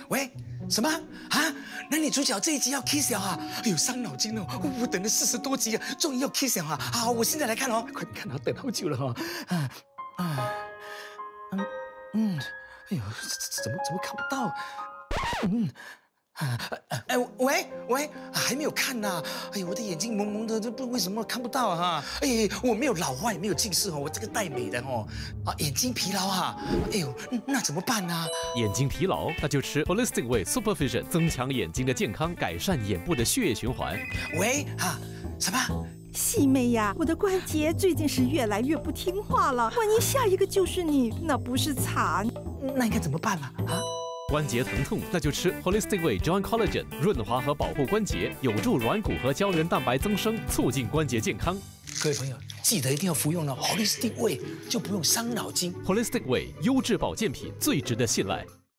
喂，什么啊？男女主角这一集要 kiss 啊？哎呦，伤脑筋哦！我等了40多集啊，终于要 kiss 啊！好，我现在来看哦，快看啊，等好久了哈！哎呦，怎么看不到？喂，还没有看呐！哎呦，我的眼睛蒙蒙的，这不为什么看不到啊？哎，我没有老花，也没有近视哦，我这个带美的哦。眼睛疲劳哈。哎呦，那怎么办呢？ 眼睛疲劳，那就吃 Holistic Way Super Vision， 增强眼睛的健康，改善眼部的血液循环。 喂，什么？ 细妹呀，我的关节最近是越来越不听话了，万一下一个就是你，那不是惨？ 那应该怎么办啊？ 关节疼痛，那就吃 Holistic Way Joint Collagen， 润滑和保护关节，有助软骨和胶原蛋白增生，促进关节健康。 各位朋友，记得一定要服用了 Holistic Way， 就不用伤脑筋。 Holistic Way 优质保健品，最值得信赖。